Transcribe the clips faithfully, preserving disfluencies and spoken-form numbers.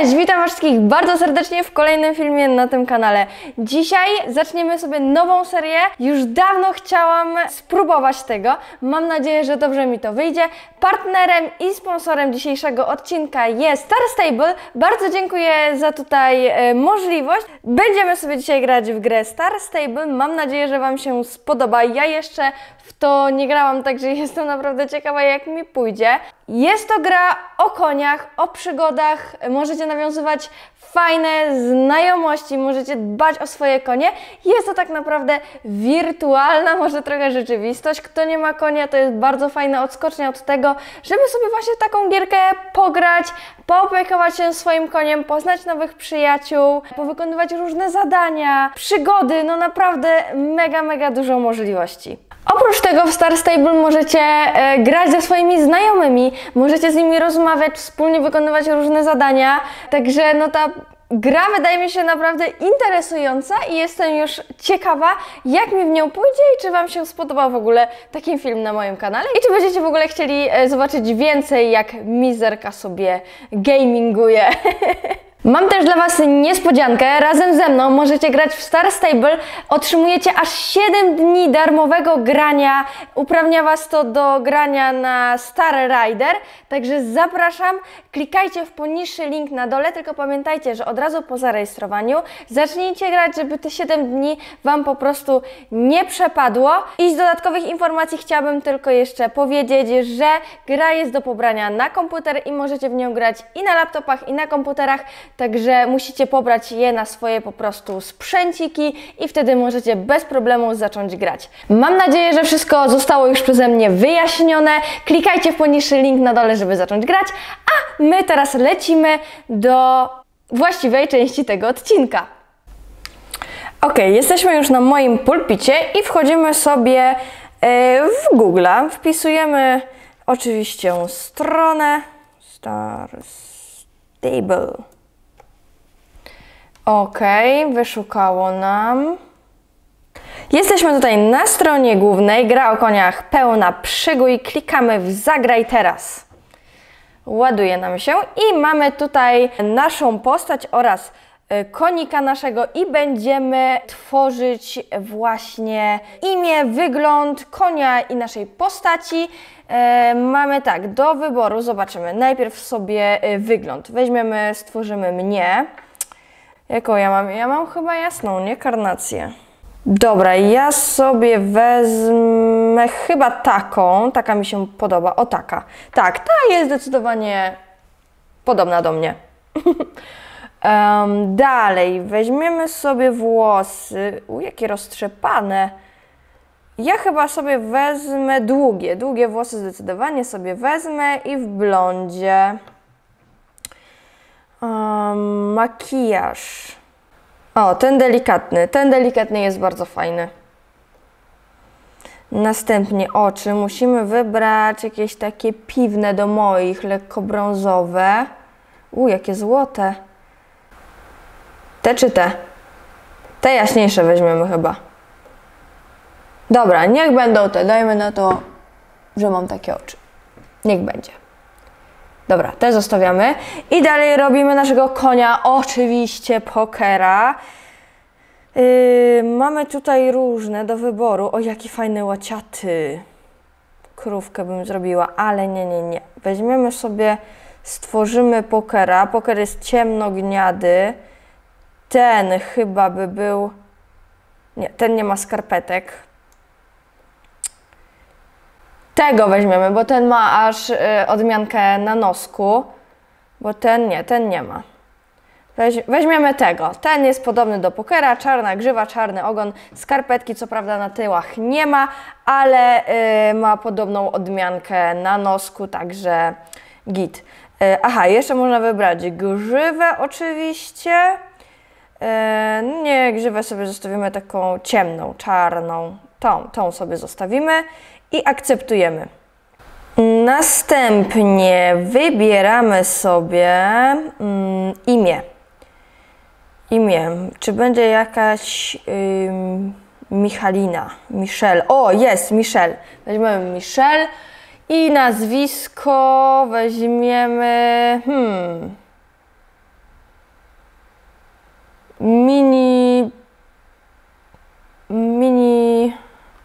Cześć, witam wszystkich bardzo serdecznie w kolejnym filmie na tym kanale. Dzisiaj zaczniemy sobie nową serię. Już dawno chciałam spróbować tego. Mam nadzieję, że dobrze mi to wyjdzie. Partnerem i sponsorem dzisiejszego odcinka jest Star Stable. Bardzo dziękuję za tutaj e, możliwość. Będziemy sobie dzisiaj grać w grę Star Stable. Mam nadzieję, że Wam się spodoba. Ja jeszcze w to nie grałam, także jestem naprawdę ciekawa, jak mi pójdzie. Jest to gra o koniach, o przygodach. Możecie nawiązywać fajne znajomości, możecie dbać o swoje konie. Jest to tak naprawdę wirtualna, może trochę rzeczywistość. Kto nie ma konia, to jest bardzo fajna odskocznia od tego, żeby sobie właśnie taką gierkę pograć, poopiekować się swoim koniem, poznać nowych przyjaciół, powykonywać różne zadania, przygody, no naprawdę mega, mega dużo możliwości. Oprócz tego w Star Stable możecie e, grać ze swoimi znajomymi, możecie z nimi rozmawiać, wspólnie wykonywać różne zadania, także no ta gra wydaje mi się naprawdę interesująca i jestem już ciekawa, jak mi w nią pójdzie i czy Wam się spodobał w ogóle taki film na moim kanale i czy będziecie w ogóle chcieli e, zobaczyć więcej, jak Mizerka sobie gaminguje. Mam też dla Was niespodziankę. Razem ze mną możecie grać w Star Stable. Otrzymujecie aż siedem dni darmowego grania. Uprawnia Was to do grania na Star Rider. Także zapraszam. Klikajcie w poniższy link na dole, tylko pamiętajcie, że od razu po zarejestrowaniu zacznijcie grać, żeby te siedem dni Wam po prostu nie przepadło. I z dodatkowych informacji chciałabym tylko jeszcze powiedzieć, że gra jest do pobrania na komputer i możecie w nią grać i na laptopach, i na komputerach. Także musicie pobrać je na swoje po prostu sprzęciki i wtedy możecie bez problemu zacząć grać. Mam nadzieję, że wszystko zostało już przeze mnie wyjaśnione. Klikajcie w poniższy link na dole, żeby zacząć grać, a my teraz lecimy do właściwej części tego odcinka. Ok, jesteśmy już na moim pulpicie i wchodzimy sobie w Google. Wpisujemy oczywiście stronę Star Stable. Ok, wyszukało nam. Jesteśmy tutaj na stronie głównej, gra o koniach pełna przygód. Klikamy w Zagraj teraz. Ładuje nam się i mamy tutaj naszą postać oraz konika naszego i będziemy tworzyć właśnie imię, wygląd konia i naszej postaci. E, mamy tak, do wyboru, zobaczymy, najpierw sobie wygląd. Weźmiemy, stworzymy mnie. Jaką ja mam? Ja mam chyba jasną, nie? Karnację. Dobra, ja sobie wezmę chyba taką, taka mi się podoba, o taka. Tak, ta jest zdecydowanie podobna do mnie. um, dalej, weźmiemy sobie włosy, u jakie roztrzepane. Ja chyba sobie wezmę długie, długie włosy zdecydowanie sobie wezmę i w blondzie. Um, makijaż. O, ten delikatny. Ten delikatny jest bardzo fajny. Następnie oczy. Musimy wybrać jakieś takie piwne do moich, lekko brązowe. U, jakie złote. Te czy te? Te jaśniejsze weźmiemy chyba. Dobra, niech będą te. Dajmy na to, że mam takie oczy. Niech będzie. Dobra, te zostawiamy. I dalej robimy naszego konia, oczywiście pokera. Yy, mamy tutaj różne do wyboru. O, jaki fajny łaciaty. Krówkę bym zrobiła, ale nie, nie, nie. Weźmiemy sobie, stworzymy pokera. Poker jest ciemnogniady. Ten chyba by był... Nie, ten nie ma skarpetek. Tego weźmiemy, bo ten ma aż y, odmiankę na nosku, bo ten nie, ten nie ma. Weź, weźmiemy tego. Ten jest podobny do pokera, czarna grzywa, czarny ogon, skarpetki co prawda na tyłach nie ma, ale y, ma podobną odmiankę na nosku, także git. Y, aha, jeszcze można wybrać grzywę oczywiście. Y, nie, grzywę sobie zostawimy taką ciemną, czarną, tą, tą sobie zostawimy. I akceptujemy. Następnie wybieramy sobie mm, imię. Imię. Czy będzie jakaś ym, Michalina? Michelle. O, jest Michelle. Weźmiemy Michelle i nazwisko weźmiemy... Hmm. mini... Mini...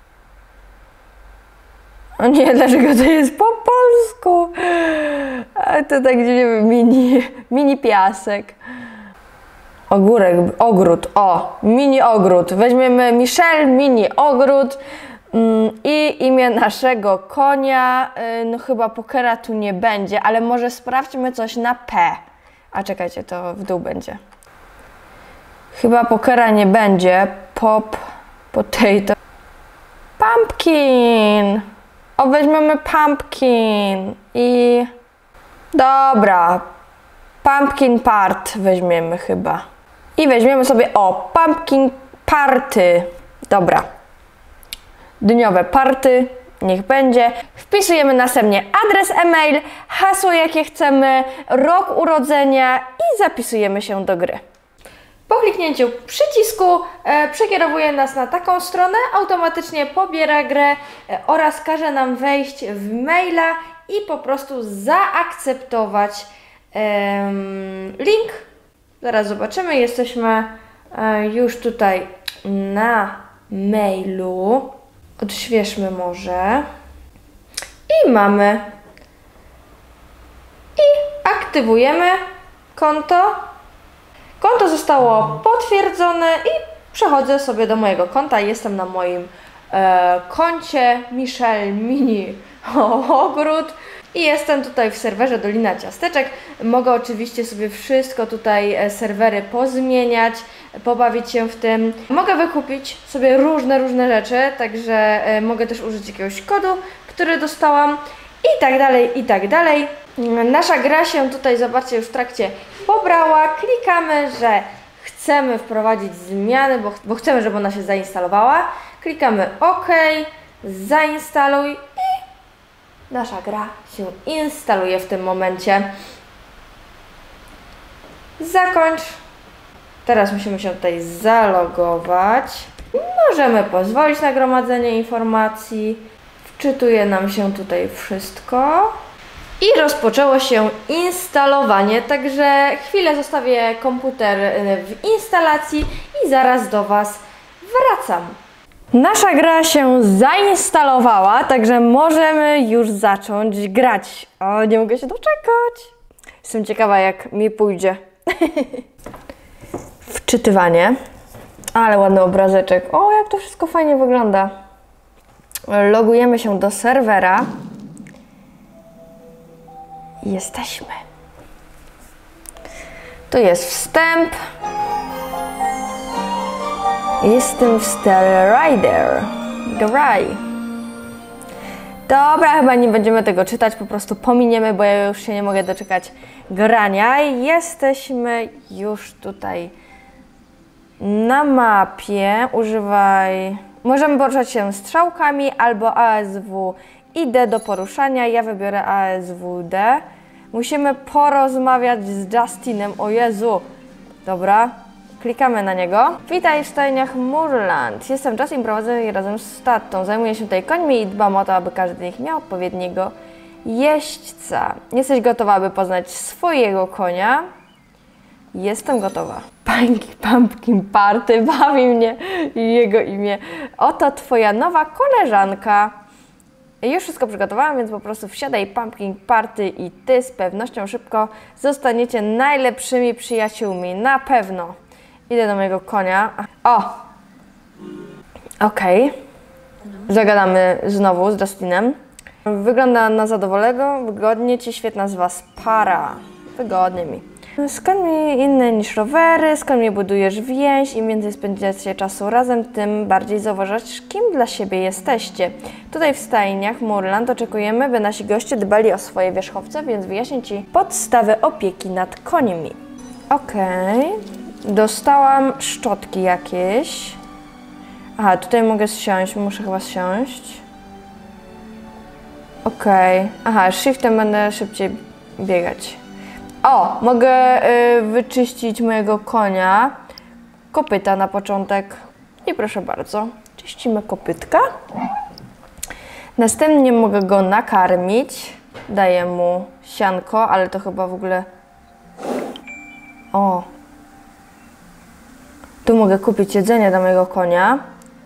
O nie, dlaczego to jest po polsku? A to tak, nie wiem, mini... Mini piasek. Ogórek, ogród, o, mini ogród. Weźmiemy Michelle, mini ogród. I imię naszego konia, no chyba Pokera tu nie będzie, ale może sprawdźmy coś na P. A czekajcie, to w dół będzie. Chyba Pokera nie będzie. Pop, potato. Pumpkin. O, weźmiemy pumpkin. I... Dobra. Pumpkin part weźmiemy chyba. I weźmiemy sobie, o, pumpkin party. Dobra. Dniowe party, niech będzie. Wpisujemy następnie adres e-mail, hasło jakie chcemy, rok urodzenia i zapisujemy się do gry. Po kliknięciu przycisku e, przekierowuje nas na taką stronę, automatycznie pobiera grę e, oraz każe nam wejść w maila i po prostu zaakceptować e, link. Zaraz zobaczymy, jesteśmy e, już tutaj na mailu. Odświeżmy może. I mamy. I aktywujemy konto. Konto zostało potwierdzone i przechodzę sobie do mojego konta. Jestem na moim e, koncie Michelle Mini Ogród. I jestem tutaj w serwerze Dolina Ciasteczek. Mogę oczywiście sobie wszystko tutaj, e, serwery pozmieniać, pobawić się w tym. Mogę wykupić sobie różne, różne rzeczy, także e, mogę też użyć jakiegoś kodu, który dostałam i tak dalej, i tak dalej. Nasza gra się tutaj, zobaczcie, już w trakcie pobrała. Klikamy, że chcemy wprowadzić zmiany, bo, bo chcemy, żeby ona się zainstalowała. Klikamy OK, zainstaluj i nasza gra się instaluje w tym momencie. Zakończ. Teraz musimy się tutaj zalogować. Możemy pozwolić na gromadzenie informacji. Wczytuje nam się tutaj wszystko. I rozpoczęło się instalowanie, także chwilę zostawię komputer w instalacji i zaraz do Was wracam. Nasza gra się zainstalowała, także możemy już zacząć grać. O, nie mogę się doczekać. Jestem ciekawa, jak mi pójdzie. Wczytywanie. Ale ładny obrazeczek. O, jak to wszystko fajnie wygląda. Logujemy się do serwera. Jesteśmy. Tu jest wstęp. Jestem w Star Rider. Graj. Dobra, chyba nie będziemy tego czytać, po prostu pominiemy, bo ja już się nie mogę doczekać grania. Jesteśmy już tutaj na mapie. Używaj... Możemy poruszać się strzałkami albo A S W i D do poruszania. Ja wybiorę A S W D. Musimy porozmawiać z Justinem. O Jezu. Dobra. Klikamy na niego. Witaj w stajniach Moorland. Jestem Justin, prowadzę je razem z tatą. Zajmuję się tutaj końmi i dbam o to, aby każdy z nich miał odpowiedniego jeźdźca. Jesteś gotowa, aby poznać swojego konia? Jestem gotowa. Pumpkin Party, bawi mnie jego imię. Oto twoja nowa koleżanka. Już wszystko przygotowałam, więc po prostu wsiadaj Pumpkin Party i ty z pewnością szybko zostaniecie najlepszymi przyjaciółmi. Na pewno. Idę do mojego konia. O! Okej. Okay. Zagadamy znowu z Justinem. Wygląda na zadowolonego. Wygodnie ci, świetna z was para. Wygodnie mi. Skąd mi inne niż rowery, skąd mi budujesz więź, im więcej spędzacie czasu razem, tym bardziej zauważasz, kim dla siebie jesteście. Tutaj w stajniach Moorland oczekujemy, by nasi goście dbali o swoje wierzchowce, więc wyjaśnię ci podstawy opieki nad końmi. Okej. Okay. Dostałam szczotki jakieś. Aha, tutaj mogę zsiąść, muszę chyba zsiąść. Okej. Okay. Aha, shiftem będę szybciej biegać. O, mogę y, wyczyścić mojego konia. Kopyta na początek. I proszę bardzo, czyścimy kopytka. Następnie mogę go nakarmić. Daję mu sianko, ale to chyba w ogóle... O! Tu mogę kupić jedzenie dla mojego konia.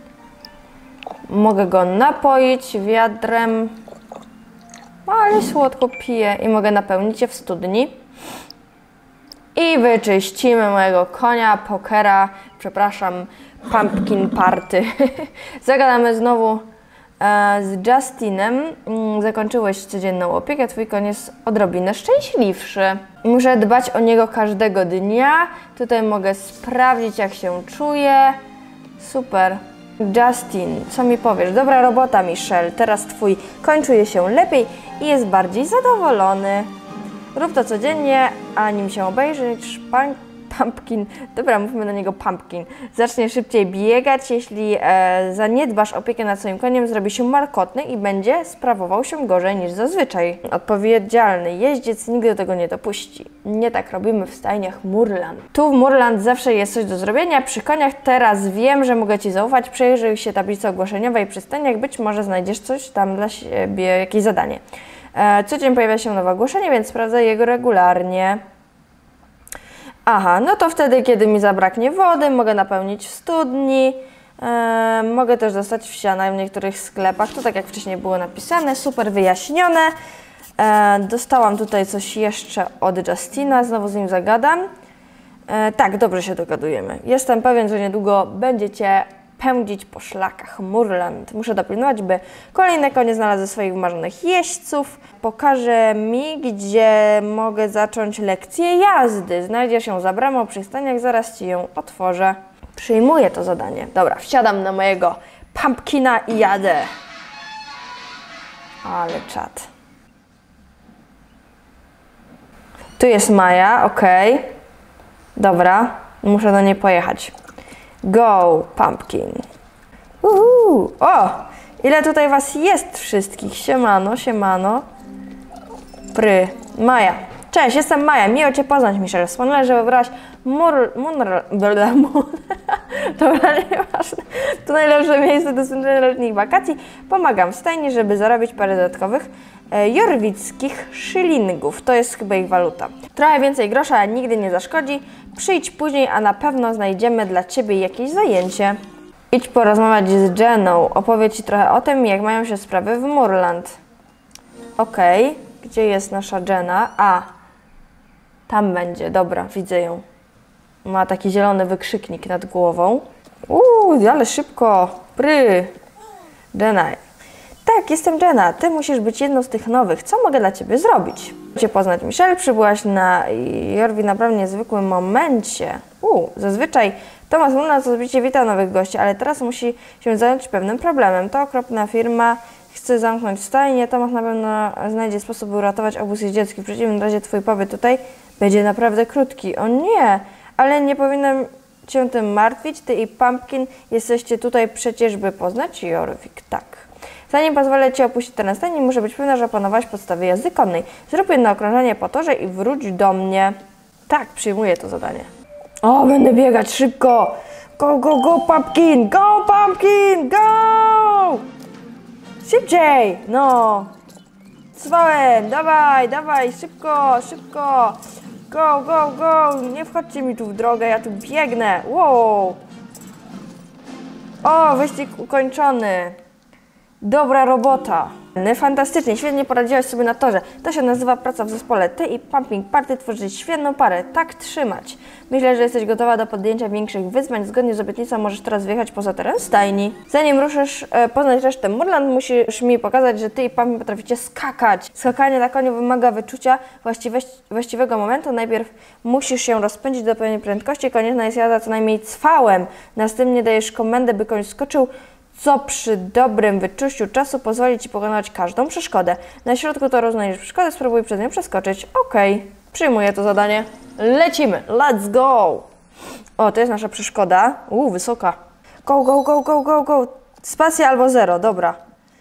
Mogę go napoić wiadrem. Ale słodko pije. I mogę napełnić je w studni. I wyczyścimy mojego konia, pokera, przepraszam, pumpkin party. Zagadamy znowu e, z Justinem. Mm, zakończyłeś codzienną opiekę, twój koń jest odrobinę szczęśliwszy. Muszę dbać o niego każdego dnia. Tutaj mogę sprawdzić, jak się czuje. Super. Justin, co mi powiesz? Dobra robota, Michelle. Teraz twój koń czuje się lepiej i jest bardziej zadowolony. Rób to codziennie, a nim się obejrzysz, pan, pumpkin, dobra, mówmy na niego pumpkin, zacznie szybciej biegać, jeśli e, zaniedbasz opiekę nad swoim koniem, zrobi się markotny i będzie sprawował się gorzej niż zazwyczaj. Odpowiedzialny jeździec nigdy do tego nie dopuści. Nie tak robimy w stajniach Moorland. Tu w Moorland zawsze jest coś do zrobienia, przy koniach teraz wiem, że mogę Ci zaufać, przejrzyj się tablicy ogłoszeniowej przy stajniach, być może znajdziesz coś tam dla siebie, jakieś zadanie. Co dzień pojawia się nowe ogłoszenie, więc sprawdzę jego regularnie. Aha, no to wtedy, kiedy mi zabraknie wody, mogę napełnić w studni. E, mogę też dostać wsiana w niektórych sklepach. To tak jak wcześniej było napisane, super wyjaśnione. E, dostałam tutaj coś jeszcze od Justina, znowu z nim zagadam. E, tak, dobrze się dogadujemy. Jestem pewien, że niedługo będziecie pędzić po szlakach Moorland. Muszę dopilnować, by kolejne konie znalazły swoich wymarzonych jeźdźców. Pokaże mi, gdzie mogę zacząć lekcję jazdy. Znajdziesz ją za bramą przy staniach, zaraz Ci ją otworzę. Przyjmuję to zadanie. Dobra, wsiadam na mojego pumpkina i jadę. Ale czad. Tu jest Maja, ok. Dobra, muszę do niej pojechać. Go, pumpkin. Uhu. O! Ile tutaj Was jest wszystkich? Siemano, siemano. Pry. Maja. Cześć, jestem Maja. Miło Cię poznać, Michelle. Wspomniałem, że wybrałaś mur... mur... mur... Dobra, nieważne. To najlepsze miejsce do spędzenia letnich wakacji. Pomagam w stajni, żeby zarobić parę dodatkowych e, jorwickich szylingów. To jest chyba ich waluta. Trochę więcej grosza, ale nigdy nie zaszkodzi. Przyjdź później, a na pewno znajdziemy dla Ciebie jakieś zajęcie. Idź porozmawiać z Jeną. Opowie Ci trochę o tym, jak mają się sprawy w Moorland. Okej. Okay. Gdzie jest nasza Jenna? A, tam będzie. Dobra, widzę ją. Ma taki zielony wykrzyknik nad głową. Uuu, ale szybko. Pry. Jenna. Tak, jestem Jenna. Ty musisz być jedną z tych nowych. Co mogę dla Ciebie zrobić? Cię poznać, Michelle. Przybyłaś na Jorwi naprawdę niezwykłym momencie. Uuu, zazwyczaj Thomas Moorland osobiście wita nowych gości, ale teraz musi się zająć pewnym problemem. To okropna firma chce zamknąć stajnię. Thomas na pewno znajdzie sposób, by uratować obóz jeździecki. W przeciwnym razie Twój pobyt tutaj będzie naprawdę krótki. O nie, ale nie powinnam Cię tym martwić. Ty i Pumpkin jesteście tutaj przecież, by poznać Jorvik. Tak. Zanim pozwolę Ci opuścić teren stajni, muszę być pewna, że opanowałaś podstawy jazdy konnej. Zrób jedno okrążenie po torze i wróć do mnie. Tak, przyjmuję to zadanie. O, będę biegać szybko. Go, go, go, Pumpkin! Go, Pumpkin! Go! Szybciej! No! Zwałem! Dawaj, dawaj, szybko, szybko! Go, go, go! Nie wchodźcie mi tu w drogę, ja tu biegnę! Wow! O, wyścig ukończony! Dobra robota! Fantastycznie, świetnie poradziłaś sobie na torze. To się nazywa praca w zespole. Ty i Pumpkin Party tworzycie świetną parę. Tak trzymać. Myślę, że jesteś gotowa do podjęcia większych wyzwań. Zgodnie z obietnicą możesz teraz wyjechać poza teren stajni. Zanim ruszysz e, poznać resztę Moorland, musisz mi pokazać, że ty i Pumpkin potraficie skakać. Skakanie na koniu wymaga wyczucia właściwego momentu. Najpierw musisz się rozpędzić do pewnej prędkości. Konieczna jest jazda co najmniej cwałem. Następnie dajesz komendę, by koń skoczył, co przy dobrym wyczuciu czasu pozwoli Ci pokonać każdą przeszkodę. Na środku toru znajdziesz przeszkodę, spróbuj przez nią przeskoczyć. Okej, okay. Przyjmuję to zadanie. Lecimy, let's go! O, to jest nasza przeszkoda. Uuu, wysoka. Go, go, go, go, go, go. Spacja albo zero, dobra.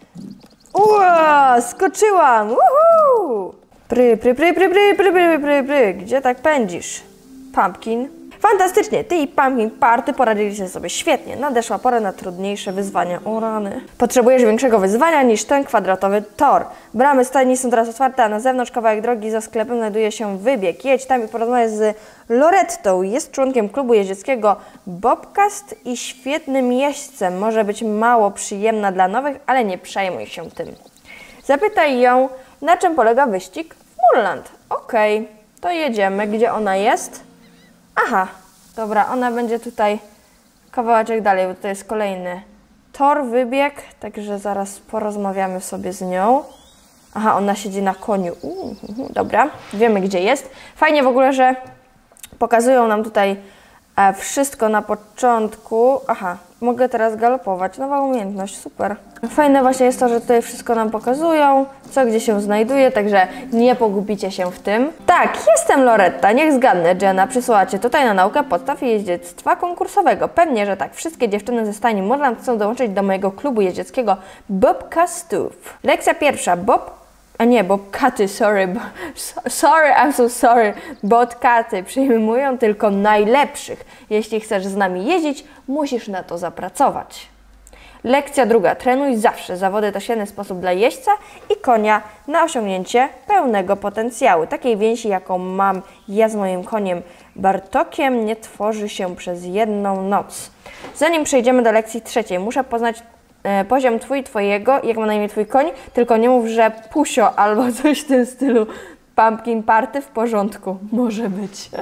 Ua, skoczyłam! Uhu! Pry, pry, pry, pry, pry, pry, pry, pry, pry. Gdzie tak pędzisz? Pumpkin. Fantastycznie, ty i Pumpkin Party poradziliście sobie świetnie. Nadeszła pora na trudniejsze wyzwania. O rany. Potrzebujesz większego wyzwania niż ten kwadratowy tor. Bramy stajni są teraz otwarte, a na zewnątrz kawałek drogi za sklepem znajduje się wybieg. Jedź tam i porozmawiaj z Lorettą. Jest członkiem klubu jeździeckiego Bobcast i świetnym jeźdźcem. Może być mało przyjemna dla nowych, ale nie przejmuj się tym. Zapytaj ją, na czym polega wyścig w Murland. Okej, okay, to jedziemy. Gdzie ona jest? Aha, dobra, ona będzie tutaj kawałeczek dalej, bo to jest kolejny tor, wybieg, także zaraz porozmawiamy sobie z nią. Aha, ona siedzi na koniu. Uh, uh, dobra, wiemy gdzie jest. Fajnie w ogóle, że pokazują nam tutaj e, wszystko na początku. Aha, mogę teraz galopować. Nowa umiejętność, super. Fajne właśnie jest to, że tutaj wszystko nam pokazują, co gdzie się znajduje, także nie pogubicie się w tym. Tak, jestem Loretta, niech zgadnę, Jenna przysłała Cię tutaj na naukę podstaw jeździectwa konkursowego. Pewnie, że tak. Wszystkie dziewczyny ze stajni Murland chcą dołączyć do mojego klubu jeździeckiego Bobcastów. Lekcja pierwsza. Bob... A nie, bobcaty, sorry. Bo, sorry, I'm so sorry. Bobcaty przyjmują tylko najlepszych. Jeśli chcesz z nami jeździć, musisz na to zapracować. Lekcja druga. Trenuj zawsze. Zawody to świetny sposób dla jeźdźca i konia na osiągnięcie pełnego potencjału. Takiej więzi, jaką mam ja z moim koniem Bartokiem, nie tworzy się przez jedną noc. Zanim przejdziemy do lekcji trzeciej, muszę poznać e, poziom twój, twojego, jak ma na imię twój koń, tylko nie mów, że pusio albo coś w tym stylu. Pumpkin Party w porządku. Może być.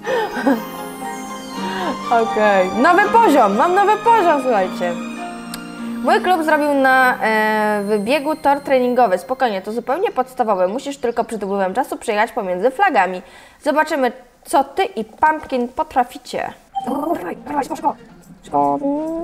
Okej. Okay. Nowy poziom. Mam nowy poziom, słuchajcie. Mój klub zrobił na e, wybiegu tor treningowy. Spokojnie, to zupełnie podstawowe. Musisz tylko przed upływem czasu przejechać pomiędzy flagami. Zobaczymy, co ty i Pumpkin potraficie. Dawaj, dawaj, szybko, szybko.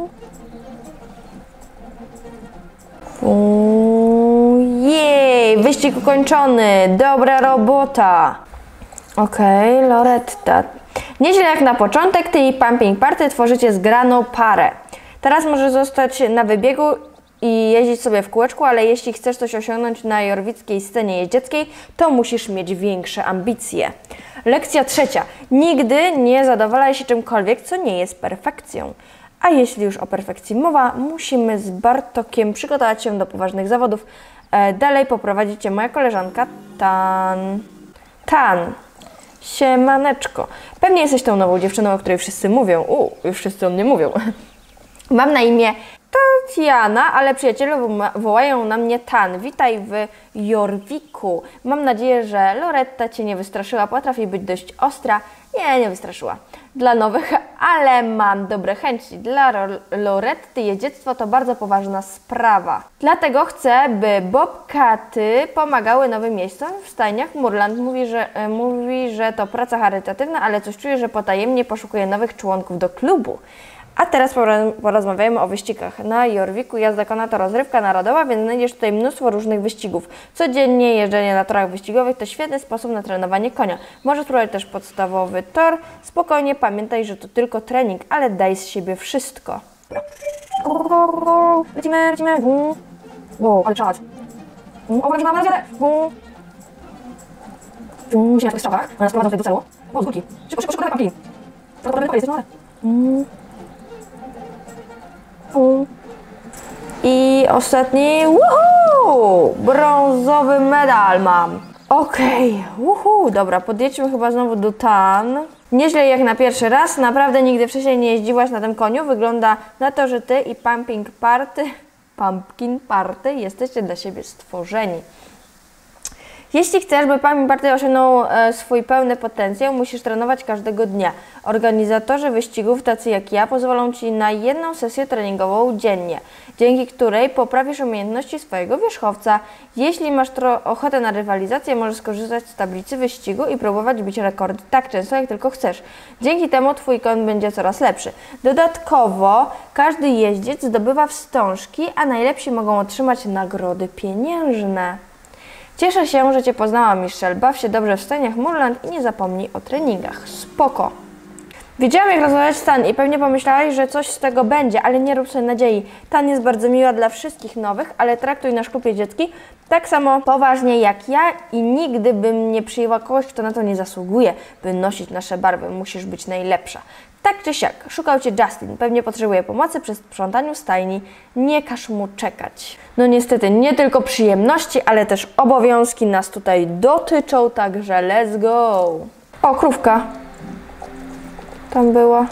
Jej, wyścig ukończony. Dobra robota. Okej, okay, Loretta. Nieźle jak na początek, ty i Pumpkin Party tworzycie zgraną parę. Teraz możesz zostać na wybiegu i jeździć sobie w kółeczku, ale jeśli chcesz coś osiągnąć na jorwickiej scenie jeździeckiej, to musisz mieć większe ambicje. Lekcja trzecia. Nigdy nie zadowalaj się czymkolwiek, co nie jest perfekcją. A jeśli już o perfekcji mowa, musimy z Bartokiem przygotować się do poważnych zawodów. E, dalej poprowadzi Cię moja koleżanka Tan. Tan. Siemaneczko. Pewnie jesteś tą nową dziewczyną, o której wszyscy mówią. U, już wszyscy o mnie mówią. Mam na imię Tatiana, ale przyjaciele wołają na mnie Tan. Witaj w Jorwiku. Mam nadzieję, że Loretta Cię nie wystraszyła. Potrafi być dość ostra. Nie, nie wystraszyła. Dla nowych, ale mam dobre chęci. Dla Loretty jeździectwo to bardzo poważna sprawa. Dlatego chcę, by Bobcaty pomagały nowym miejscom w stajniach Murland. Mówi że, e, mówi, że to praca charytatywna, ale coś czuję, że potajemnie poszukuje nowych członków do klubu. A teraz porozmawiajmy o wyścigach. Na Jorwiku jazda konna to rozrywka narodowa, więc znajdziesz tutaj mnóstwo różnych wyścigów. Codziennie jeżdżenie na torach wyścigowych to świetny sposób na trenowanie konia. Możesz spróbować też podstawowy tor. Spokojnie pamiętaj, że to tylko trening, ale daj z siebie wszystko. Lecimy, lecimy. Wow, ale czas. O, że mamy radę. Musimy na tych strzałach. Ona sprowadzą tutaj do celu. O, z górki. Szybko, szybko, szybko, dawaj, Pumpkin. Prawdopodobnie jesteś na I ostatni, woohoo! Brązowy medal mam. Okej, okay. Dobra, podjedźmy chyba znowu do Tan. Nieźle jak na pierwszy raz, naprawdę nigdy wcześniej nie jeździłaś na tym koniu. Wygląda na to, że ty i Pumpkin Party, Pumpkin Party jesteście dla siebie stworzeni. Jeśli chcesz, by Pumpkin Party osiągnął e, swój pełny potencjał, musisz trenować każdego dnia. Organizatorzy wyścigów, tacy jak ja, pozwolą Ci na jedną sesję treningową dziennie, dzięki której poprawisz umiejętności swojego wierzchowca. Jeśli masz ochotę na rywalizację, możesz skorzystać z tablicy wyścigu i próbować bić rekordy tak często, jak tylko chcesz. Dzięki temu Twój koń będzie coraz lepszy. Dodatkowo każdy jeździec zdobywa wstążki, a najlepsi mogą otrzymać nagrody pieniężne. Cieszę się, że Cię poznałam, Michelle. Baw się dobrze w stajniach Murland i nie zapomnij o treningach. Spoko. Wiedziałam, jak rozmawiać z Tan i pewnie pomyślałaś, że coś z tego będzie, ale nie rób sobie nadziei. Tan jest bardzo miła dla wszystkich nowych, ale traktuj nasz klub dziecki tak samo poważnie jak ja i nigdy bym nie przyjęła kogoś, kto na to nie zasługuje, by nosić nasze barwy. Musisz być najlepsza. Tak czy siak, szukał Cię Justin. Pewnie potrzebuje pomocy przy sprzątaniu stajni. Nie każ mu czekać. No niestety, nie tylko przyjemności, ale też obowiązki nas tutaj dotyczą, także let's go. O, krówka. Tam była.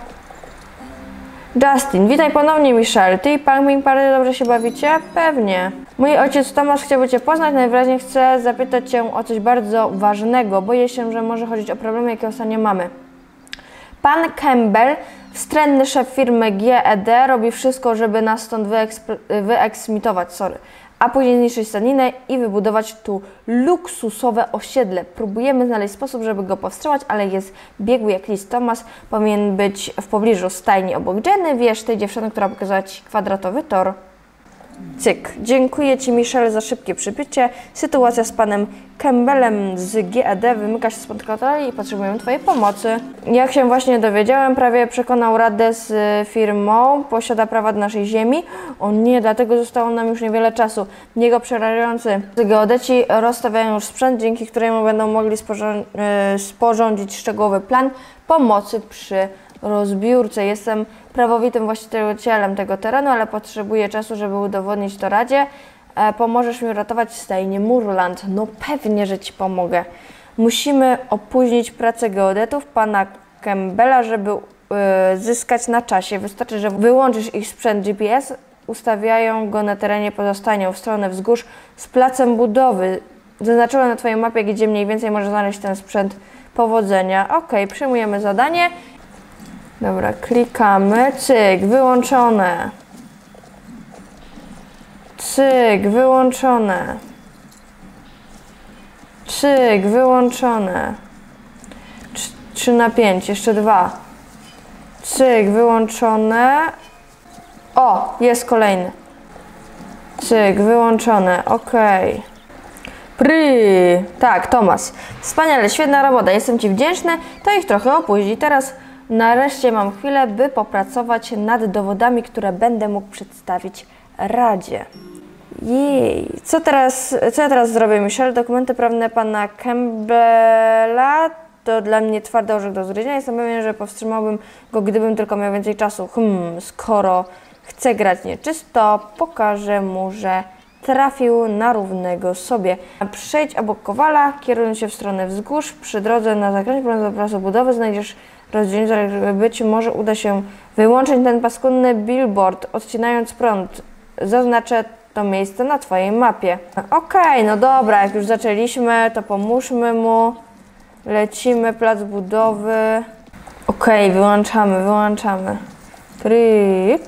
Justin, witaj ponownie, Michelle. Ty i Pangping bardzo dobrze się bawicie? Pewnie. Mój ojciec Thomas chciałby Cię poznać, najwyraźniej chce zapytać Cię o coś bardzo ważnego. Boję się, że może chodzić o problemy, jakie ostatnio mamy. Pan Campbell, wstrętny szef firmy G E D, robi wszystko, żeby nas stąd wyeksmitować, sorry, a później zniszczyć stadninę i wybudować tu luksusowe osiedle. Próbujemy znaleźć sposób, żeby go powstrzymać, ale jest biegły jak list. Thomas powinien być w pobliżu stajni obok Jenny, wiesz, tej dziewczyny, która pokazała Ci kwadratowy tor. Cyk. Dziękuję Ci, Michelle, za szybkie przybycie. Sytuacja z panem Campbellem z G E D wymyka się spod kontroli i potrzebujemy Twojej pomocy. Jak się właśnie dowiedziałem, prawie przekonał Radę z firmą, posiada prawa do naszej ziemi. O nie, dlatego zostało nam już niewiele czasu. Jego przerażający geodeci rozstawiają już sprzęt, dzięki któremu będą mogli sporząd sporządzić szczegółowy plan pomocy przy rozbiórce. Jestem prawowitym właścicielem tego terenu, ale potrzebuję czasu, żeby udowodnić to Radzie. E, pomożesz mi uratować stajnię Murland? No pewnie, że Ci pomogę. Musimy opóźnić pracę geodetów pana Campbella, żeby e, zyskać na czasie. Wystarczy, że wyłączysz ich sprzęt G P S, ustawiają go na terenie pozostania w stronę wzgórz z placem budowy. Zaznaczyłem na Twojej mapie, gdzie mniej więcej możesz znaleźć ten sprzęt. Powodzenia. Ok, przyjmujemy zadanie. Dobra, klikamy. Cyk, wyłączone. Cyk, wyłączone. Cyk, wyłączone. trzy na pięć, jeszcze dwa. Cyk, wyłączone. O, jest kolejny. Cyk, wyłączone, ok. Pry. Tak, Thomas. Wspaniale, świetna robota, jestem Ci wdzięczny. To ich trochę opóźni. Teraz nareszcie mam chwilę, by popracować nad dowodami, które będę mógł przedstawić Radzie. Jej, co teraz, co ja teraz zrobię, Michelle? Dokumenty prawne pana Campbella to dla mnie twardy orzech do zgryzienia. Jestem pewien, że powstrzymałbym go, gdybym tylko miał więcej czasu. Hmm, skoro chce grać nieczysto, pokażę mu, że trafił na równego sobie. Przejdź obok Kowala, kierując się w stronę wzgórz. Przy drodze na zakręcie do placu budowy znajdziesz rozdzielnicę, żeby być może uda się wyłączyć ten paskudny billboard, odcinając prąd. Zaznaczę to miejsce na Twojej mapie. Okej, okay, no dobra, jak już zaczęliśmy, to pomóżmy mu. Lecimy, plac budowy. Okej, okay, wyłączamy, wyłączamy. Tryp.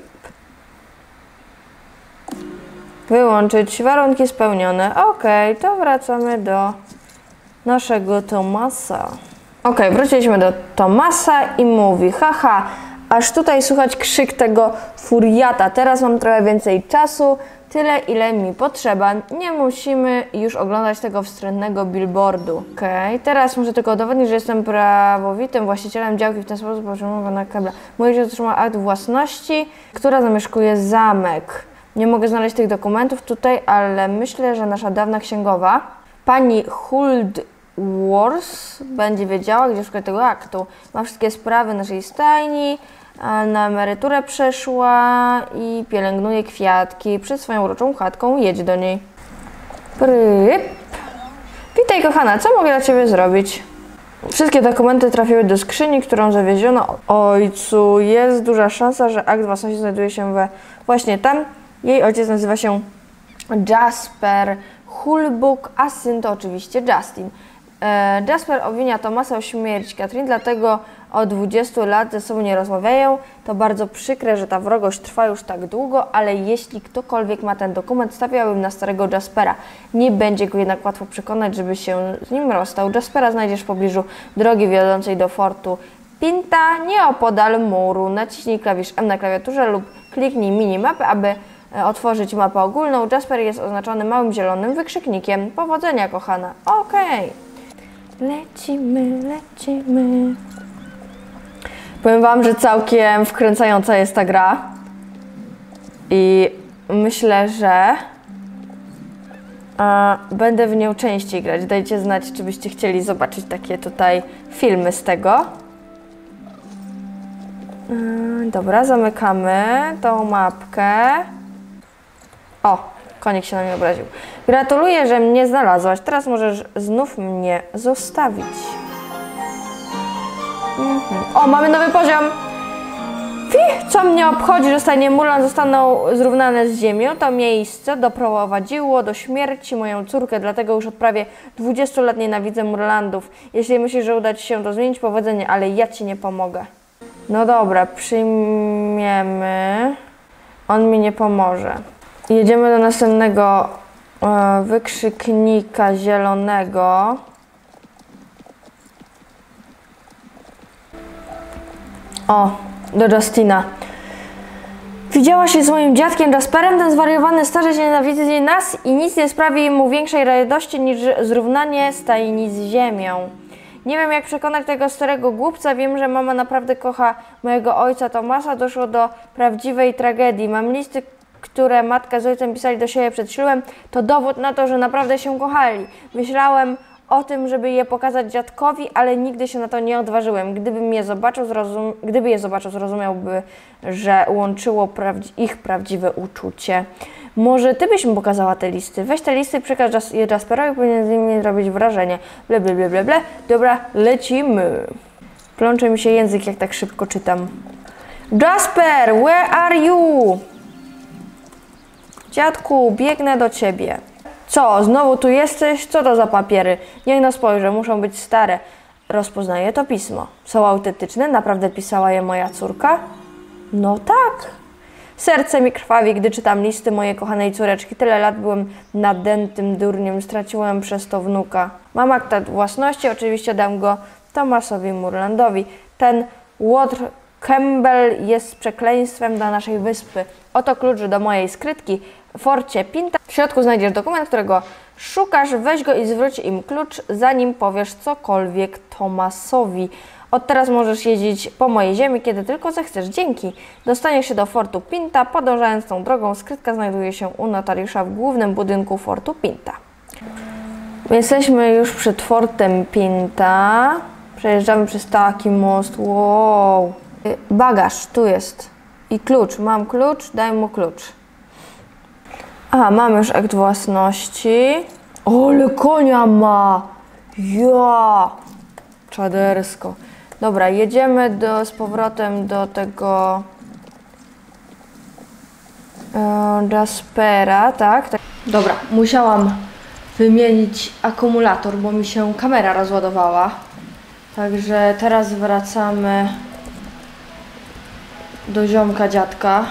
Wyłączyć, warunki spełnione. Okej, okay, to wracamy do naszego Thomasa. Ok, wróciliśmy do Thomasa i mówi, haha, aż tutaj słychać krzyk tego furiata. Teraz mam trochę więcej czasu, tyle ile mi potrzeba. Nie musimy już oglądać tego wstrętnego billboardu. Ok, teraz muszę tylko udowodnić, że jestem prawowitym właścicielem działki, w ten sposób otrzymuję go na kabla. Mój ojciec otrzymał akt własności, która zamieszkuje zamek. Nie mogę znaleźć tych dokumentów tutaj, ale myślę, że nasza dawna księgowa, pani Huld Wars, będzie wiedziała, gdzie szukać tego aktu. Ma wszystkie sprawy naszej stajni, na emeryturę przeszła i pielęgnuje kwiatki. Przed swoją uroczą chatką jedź do niej. Pryp. Witaj, kochana, co mogę dla Ciebie zrobić? Wszystkie dokumenty trafiły do skrzyni, którą zawieziono ojcu. Jest duża szansa, że akt własności znajduje się we właśnie tam. Jej ojciec nazywa się Jasper Hulbuk, a syn to oczywiście Justin. E, Jasper obwinia Thomasa o śmierć Katrin, dlatego od dwudziestu lat ze sobą nie rozmawiają. To bardzo przykre, że ta wrogość trwa już tak długo, ale jeśli ktokolwiek ma ten dokument, stawiałbym na starego Jaspera. Nie będzie go jednak łatwo przekonać, żeby się z nim rozstał. Jaspera znajdziesz w pobliżu drogi wiodącej do fortu Pinta, nieopodal muru. Naciśnij klawisz M na klawiaturze lub kliknij minimapę, aby otworzyć mapę ogólną. Jasper jest oznaczony małym zielonym wykrzyknikiem. Powodzenia, kochana. Okej. Okay. Lecimy, lecimy. Powiem wam, że całkiem wkręcająca jest ta gra. I myślę, że a, będę w nią częściej grać. Dajcie znać, czy byście chcieli zobaczyć takie tutaj filmy z tego. Yy, dobra, zamykamy tą mapkę. O, konik się na mnie obraził. Gratuluję, że mnie znalazłaś. Teraz możesz znów mnie zostawić. Mhm. O, mamy nowy poziom. Fi, co mnie obchodzi, że stanie Mulan zostaną zrównane z ziemią. To miejsce doprowadziło do śmierci moją córkę, dlatego już od prawie dwudziestu lat nienawidzę Murlandów. Jeśli myślisz, że uda ci się to zmienić, powodzenie, ale ja ci nie pomogę. No dobra, przyjmiemy. On mi nie pomoże. Jedziemy do następnego e, wykrzyknika zielonego. O, do Justina. Widziała się z moim dziadkiem Jasperem, ten zwariowany starzec nienawidzi nas i nic nie sprawi mu większej radości niż zrównanie stajni z ziemią. Nie wiem, jak przekonać tego starego głupca, wiem, że mama naprawdę kocha mojego ojca Thomasa, doszło do prawdziwej tragedii. Mam listy, które matka z ojcem pisali do siebie przed ślubem, to dowód na to, że naprawdę się kochali. Myślałem o tym, żeby je pokazać dziadkowi, ale nigdy się na to nie odważyłem. Gdybym je zobaczył, zrozum... Gdyby je zobaczył, zrozumiałby, że łączyło prawdzi... ich prawdziwe uczucie. Może ty byś mi pokazała te listy? Weź te listy, przekaż je Jasperowi, powinien z nimi zrobić wrażenie. Ble, ble, ble, ble, ble. Dobra, lecimy. Plącze mi się język, jak tak szybko czytam. Jasper, where are you? Dziadku, biegnę do ciebie. Co, znowu tu jesteś? Co to za papiery? Niech no spojrzę, muszą być stare. Rozpoznaję to pismo. Są autentyczne? Naprawdę pisała je moja córka? No tak. Serce mi krwawi, gdy czytam listy mojej kochanej córeczki. Tyle lat byłem nadętym durniem, straciłem przez to wnuka. Mam akt własności, oczywiście dam go Thomasowi Murlandowi. Ten Łotr Campbell jest przekleństwem dla naszej wyspy. Oto klucz do mojej skrytki w forcie Pinta. W środku znajdziesz dokument, którego szukasz. Weź go i zwróć im klucz, zanim powiesz cokolwiek Thomasowi. Od teraz możesz jeździć po mojej ziemi, kiedy tylko zechcesz. Dzięki. Dostaniesz się do fortu Pinta. Podążając tą drogą, skrytka znajduje się u notariusza w głównym budynku fortu Pinta. Jesteśmy już przed fortem Pinta. Przejeżdżamy przez taki most. Wow. Bagaż, tu jest. I klucz. Mam klucz, daj mu klucz. Aha, mam już akt własności. Ole konia ma! Ja! Czadersko. Dobra, jedziemy do, z powrotem do tego e, Jaspera, tak? tak? Dobra, musiałam wymienić akumulator, bo mi się kamera rozładowała. Także teraz wracamy do ziomka dziadka.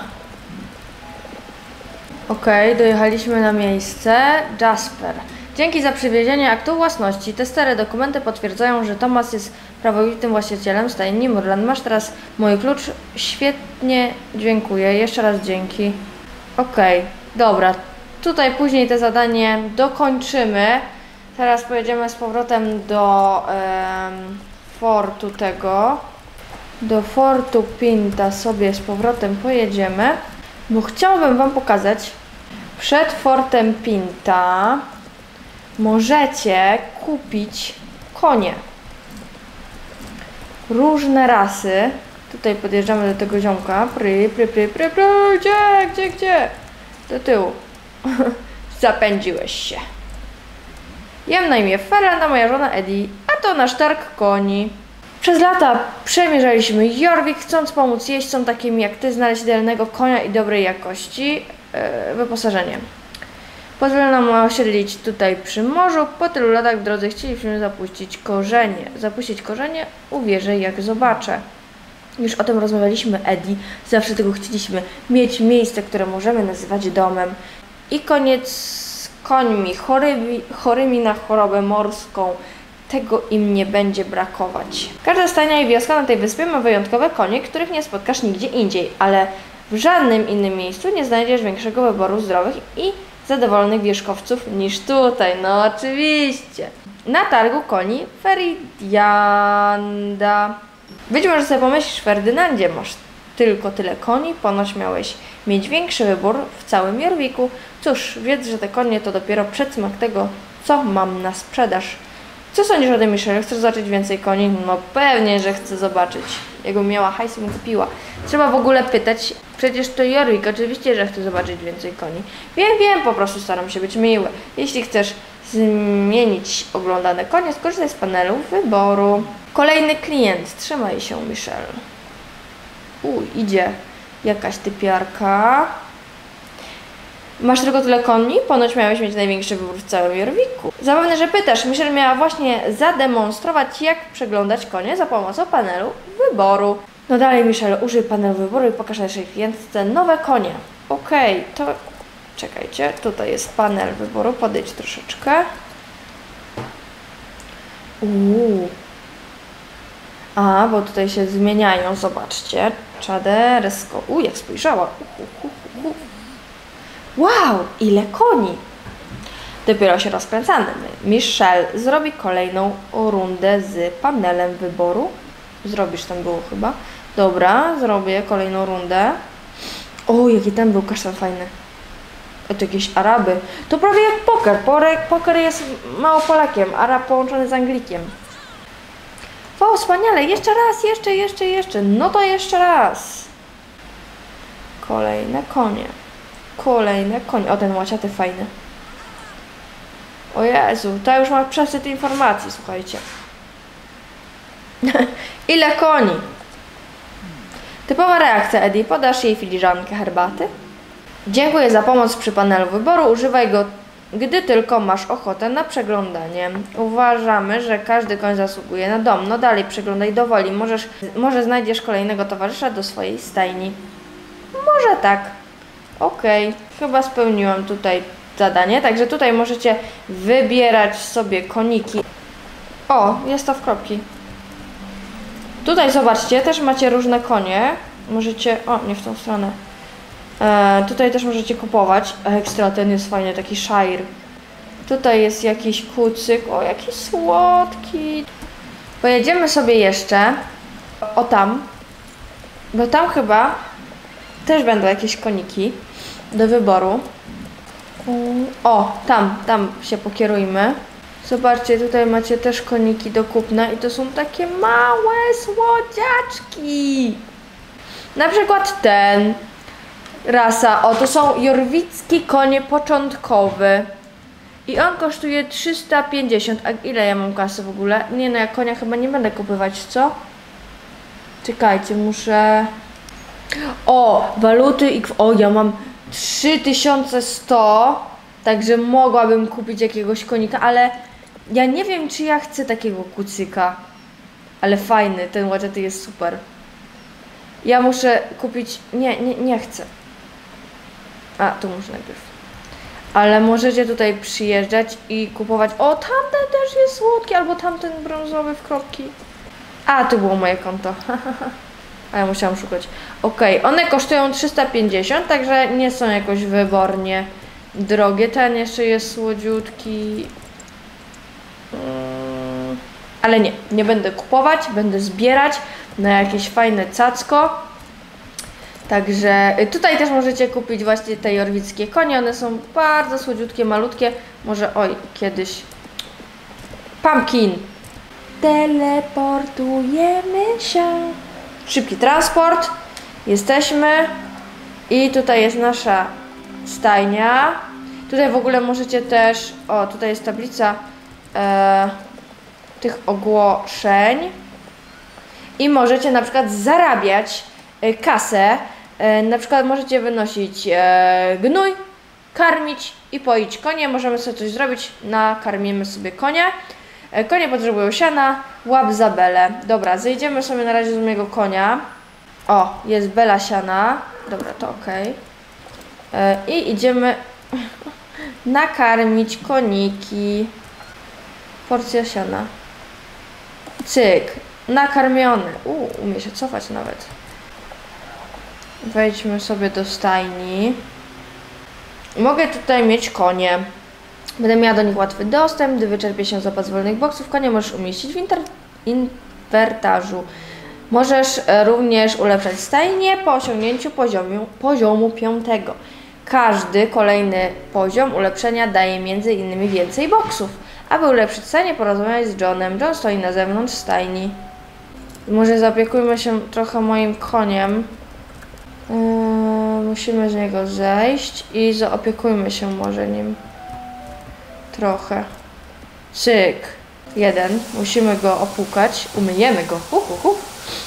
Okej, dojechaliśmy na miejsce. Jasper. Dzięki za przywiezienie aktu własności. Te stare dokumenty potwierdzają, że Thomas jest prawowitym właścicielem stajni Murland. Masz teraz mój klucz. Świetnie, dziękuję. Jeszcze raz dzięki. Okej, dobra. Tutaj później to zadanie dokończymy. Teraz pojedziemy z powrotem do em, fortu tego. Do fortu Pinta sobie z powrotem pojedziemy, bo chciałabym wam pokazać. Przed fortem Pinta możecie kupić konie. Różne rasy. Tutaj podjeżdżamy do tego ziomka. Pry, pry, pry, pry, pry. Gdzie, gdzie, gdzie? Do tyłu. Zapędziłeś się. Ja mam na imię Ferlanda, moja żona Eddie, a to nasz targ koni. Przez lata przemierzaliśmy Jorvik, chcąc pomóc jeźdźcom takim jak ty znaleźć idealnego konia i dobrej jakości yy, wyposażenie. Pozwolą nam osiedlić tutaj przy morzu. Po tylu latach w drodze chcieliśmy zapuścić korzenie. Zapuścić korzenie uwierzę, jak zobaczę. Już o tym rozmawialiśmy, Eddie. Zawsze tego chcieliśmy. Mieć miejsce, które możemy nazywać domem. I koniec z końmi chorymi, chorymi na chorobę morską. Tego im nie będzie brakować. Każda stajnia i wioska na tej wyspie ma wyjątkowe konie, których nie spotkasz nigdzie indziej, ale w żadnym innym miejscu nie znajdziesz większego wyboru zdrowych i zadowolonych wierzchowców niż tutaj. No oczywiście. Na targu koni Feridianda. Być może sobie pomyślisz, Ferdynandzie, masz tylko tyle koni, ponoć miałeś mieć większy wybór w całym Jorwiku. Cóż, wiedz, że te konie to dopiero przedsmak tego, co mam na sprzedaż. Co sądzisz o tym, Michelle? Chcesz zobaczyć więcej koni? No pewnie, że chcę zobaczyć. Jakbym miała hajs, bym kupiła. Trzeba w ogóle pytać, przecież to Jorvik, oczywiście, że chcę zobaczyć więcej koni. Wiem, wiem, po prostu staram się być miły. Jeśli chcesz zmienić oglądane konie, skorzystaj z panelu wyboru. Kolejny klient, trzymaj się, Michelle. Uj, idzie jakaś typiarka. Masz tylko tyle koni? Ponoć miałeś mieć największy wybór w całym Jorwiku. Zabawne, że pytasz. Michelle miała właśnie zademonstrować, jak przeglądać konie za pomocą panelu wyboru. No dalej, Michelle, użyj panelu wyboru i pokaż naszej klientce nowe konie. Okej, okay, to czekajcie. Tutaj jest panel wyboru. Podejdź troszeczkę. Uuu. A, bo tutaj się zmieniają, zobaczcie. Czadersko. Uj, jak spojrzała. Uh, uh, uh. Wow, ile koni! Dopiero się rozkręcamy. Michelle zrobi kolejną rundę z panelem wyboru. Zrobisz, tam było chyba. Dobra, zrobię kolejną rundę. O, jaki tam był kasztan fajny. O, to jakieś Araby. To prawie jak poker. Poker jest mało Polakiem. Arab połączony z Anglikiem. O, wspaniale. Jeszcze raz, jeszcze, jeszcze, jeszcze. No to jeszcze raz. Kolejne konie. Kolejne konie. O, ten łaciaty fajny. O Jezu, to już ma przesyt informacji, słuchajcie. Ile koni? Typowa reakcja, Eddie. Podasz jej filiżankę herbaty? Dziękuję za pomoc przy panelu wyboru. Używaj go, gdy tylko masz ochotę na przeglądanie. Uważamy, że każdy koń zasługuje na dom. No dalej, przeglądaj do woli. Możesz, może znajdziesz kolejnego towarzysza do swojej stajni. Może tak. Okej, okay. Chyba spełniłam tutaj zadanie. Także tutaj możecie wybierać sobie koniki. O, jest to w kropki. Tutaj zobaczcie, też macie różne konie. Możecie... O, nie w tą stronę. E, tutaj też możecie kupować. Ekstra, ten jest fajny, taki shire. Tutaj jest jakiś kucyk. O, jaki słodki. Pojedziemy sobie jeszcze o tam. Bo tam chyba też będą jakieś koniki do wyboru. O, tam, tam się pokierujmy. Zobaczcie, tutaj macie też koniki do kupna i to są takie małe słodziaczki. Na przykład ten. Rasa, o, to są jorwickie konie początkowe. I on kosztuje trzysta pięćdziesiąt. A ile ja mam kasy w ogóle? Nie no, ja konia chyba nie będę kupować, co? Czekajcie, muszę... O, waluty i... O, ja mam trzy tysiące sto. Także mogłabym kupić jakiegoś konika, ale... Ja nie wiem, czy ja chcę takiego kucyka. Ale fajny, ten łaciaty jest super. Ja muszę kupić... Nie, nie, nie chcę. A, tu muszę najpierw. Ale możecie tutaj przyjeżdżać i kupować... O, tamten też jest słodki, albo tamten brązowy w kropki. A, tu było moje konto. A ja musiałam szukać. Okej, okay. One kosztują trzysta pięćdziesiąt, także nie są jakoś wybornie drogie. Ten jeszcze jest słodziutki. Hmm. Ale nie, nie będę kupować, będę zbierać na jakieś fajne cacko. Także tutaj też możecie kupić właśnie te jorwickie konie. One są bardzo słodziutkie, malutkie. Może, oj, kiedyś. Pumpkin. Teleportujemy się. Szybki transport. Jesteśmy. I tutaj jest nasza stajnia. Tutaj w ogóle możecie też... O, tutaj jest tablica e, tych ogłoszeń. I możecie na przykład zarabiać e, kasę. E, na przykład możecie wynosić e, gnój, karmić i poić konie. Możemy sobie coś zrobić. Nakarmimy sobie konie. E, konie potrzebują siana. Łap za belę. Dobra, zejdziemy sobie na razie z mojego konia. O, jest bela siana. Dobra, to ok. E, I idziemy nakarmić koniki. Porcja siana. Cyk. Nakarmiony. U, umie się cofać nawet. Wejdźmy sobie do stajni. Mogę tutaj mieć konie. Będę miała do nich łatwy dostęp. Gdy wyczerpie się zapas wolnych boksów, konie możesz umieścić w inter... inwentarzu. Możesz również ulepszać stajnię po osiągnięciu poziomu, poziomu piątego. Każdy kolejny poziom ulepszenia daje między innymi więcej boksów. Aby ulepszyć stajnię, porozmawiać z Johnem. John stoi na zewnątrz stajni. Może zaopiekujmy się trochę moim koniem. Yy, musimy z niego zejść i zaopiekujmy się może nim. Trochę. Cyk. Jeden. Musimy go opłukać. Umyjemy go. Hu, hu, hu.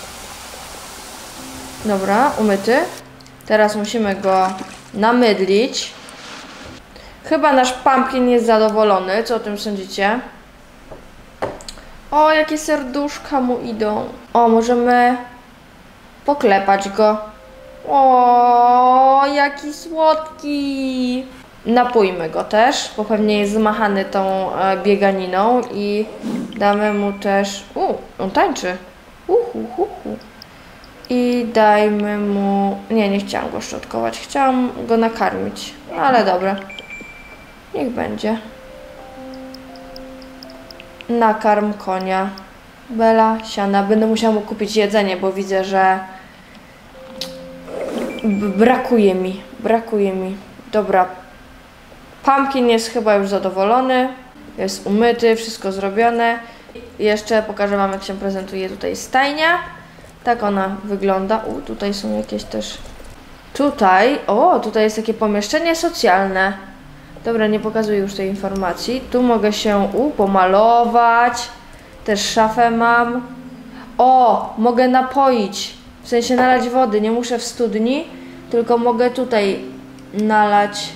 Dobra, umyty. Teraz musimy go namydlić. Chyba nasz pumpkin jest zadowolony. Co o tym sądzicie? O, jakie serduszka mu idą. O, możemy poklepać go. O, jaki słodki. Napójmy go też, bo pewnie jest zmachany tą e, bieganiną i damy mu też... U, on tańczy. Uhu, hu, hu. I dajmy mu... Nie, nie chciałam go szczotkować, chciałam go nakarmić, ale dobra. Niech będzie. Nakarm konia. Bela, siana. Będę musiała mu kupić jedzenie, bo widzę, że brakuje mi. Brakuje mi. Dobra. Pumpkin jest chyba już zadowolony. Jest umyty, wszystko zrobione. Jeszcze pokażę wam, jak się prezentuje tutaj stajnia. Tak ona wygląda. U, tutaj są jakieś też... Tutaj, o, tutaj jest takie pomieszczenie socjalne. Dobra, nie pokazuję już tej informacji. Tu mogę się u, pomalować. Też szafę mam. O, mogę napoić. W sensie nalać wody. Nie muszę w studni, tylko mogę tutaj nalać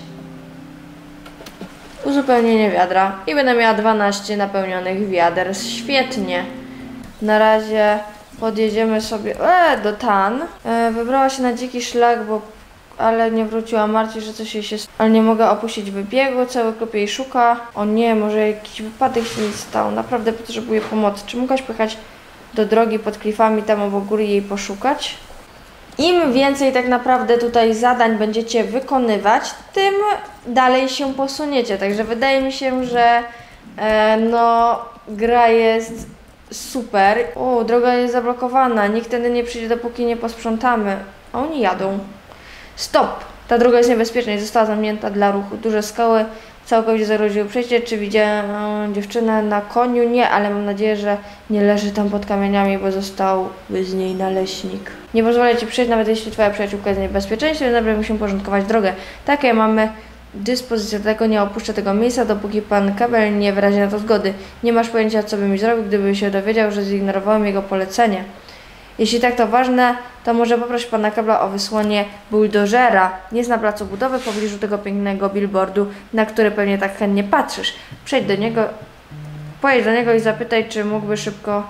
uzupełnienie wiadra. I będę miała dwanaście napełnionych wiader. Świetnie. Na razie podjedziemy sobie e, do Tan. E, wybrała się na dziki szlak, bo ale nie wróciła. Martwi, że coś jej się stało. Ale nie mogę opuścić wybiegu, cały klub jej szuka. O nie, może jakiś wypadek się nie stał. Naprawdę potrzebuję pomocy. Czy mogłaś pojechać do drogi pod klifami tam obok góry i jej poszukać? Im więcej tak naprawdę tutaj zadań będziecie wykonywać, tym dalej się posuniecie. Także wydaje mi się, że e, no gra jest super. O, droga jest zablokowana. Nikt tędy nie przyjdzie, dopóki nie posprzątamy. A oni jadą. Stop! Ta droga jest niebezpieczna i została zamknięta dla ruchu. Duże skały całkowicie zagroziły przejście. Czy widziałem dziewczynę na koniu? Nie, ale mam nadzieję, że nie leży tam pod kamieniami, bo zostałby z niej naleśnik. Nie pozwolę ci przejść, nawet jeśli twoja przyjaciółka jest w niebezpieczeństwie, naprawdę musimy porządkować drogę. Takie mamy dyspozycję, dlatego nie opuszczę tego miejsca, dopóki pan Kabel nie wyrazi na to zgody. Nie masz pojęcia, co by mi zrobił, gdyby się dowiedział, że zignorowałem jego polecenie. Jeśli tak to ważne, to może poproś pana Kabla o wysłanie buldożera. Jest na placu budowy w pobliżu tego pięknego billboardu, na który pewnie tak chętnie patrzysz. Przejdź do niego, pojedź do niego i zapytaj, czy mógłby szybko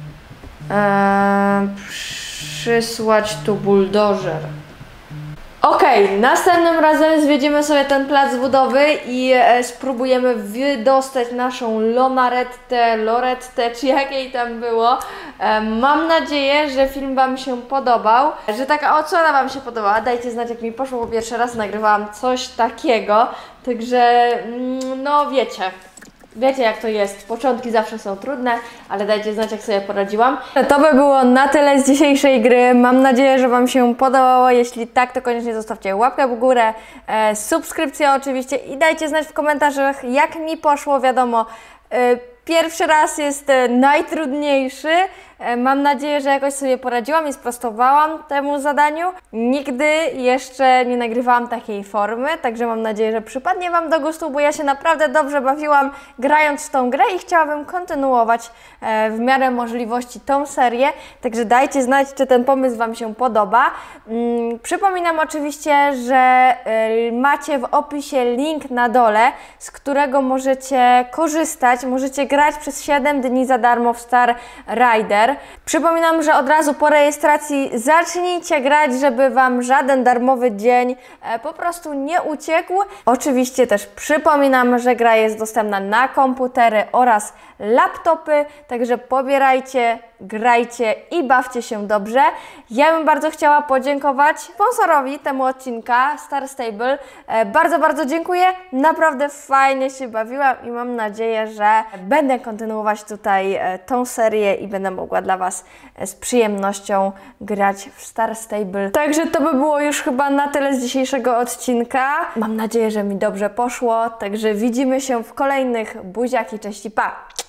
ee, przysłać tu buldożer. Okej, okay, następnym razem zwiedzimy sobie ten plac budowy i e, spróbujemy wydostać naszą Lonarettę, Lorettę, czy jakiej tam było. E, mam nadzieję, że film wam się podobał, że taka odsłona wam się podobała. Dajcie znać, jak mi poszło, bo pierwszy raz nagrywałam coś takiego, także mm, no wiecie. Wiecie, jak to jest, początki zawsze są trudne, ale dajcie znać, jak sobie poradziłam. To by było na tyle z dzisiejszej gry. Mam nadzieję, że wam się podobało. Jeśli tak, to koniecznie zostawcie łapkę w górę, e, subskrypcję oczywiście i dajcie znać w komentarzach, jak mi poszło. Wiadomo, e, pierwszy raz jest e, najtrudniejszy. E, mam nadzieję, że jakoś sobie poradziłam i sprostowałam temu zadaniu. Nigdy jeszcze nie nagrywałam takiej formy, także mam nadzieję, że przypadnie wam do gustu, bo ja się naprawdę dobrze bawiłam grając w tą grę i chciałabym kontynuować e, w miarę możliwości tą serię. Także dajcie znać, czy ten pomysł wam się podoba. Mm, przypominam oczywiście, że e, macie w opisie link na dole, z którego możecie korzystać. Możecie grać przez siedem dni za darmo w Star Rider. Przypominam, że od razu po rejestracji zacznijcie grać, żeby wam żaden darmowy dzień e, po prostu nie uciekł. Oczywiście też przypominam, że gra jest dostępna na komputery oraz laptopy, także pobierajcie grajcie i bawcie się dobrze. Ja bym bardzo chciała podziękować sponsorowi temu odcinka, Star Stable. E, bardzo, bardzo dziękuję. Naprawdę fajnie się bawiłam i mam nadzieję, że będę kontynuować tutaj e, tą serię i będę mogła dla Was e, z przyjemnością grać w Star Stable. Także to by było już chyba na tyle z dzisiejszego odcinka. Mam nadzieję, że mi dobrze poszło. Także widzimy się w kolejnych. Buziaki, cześć i pa!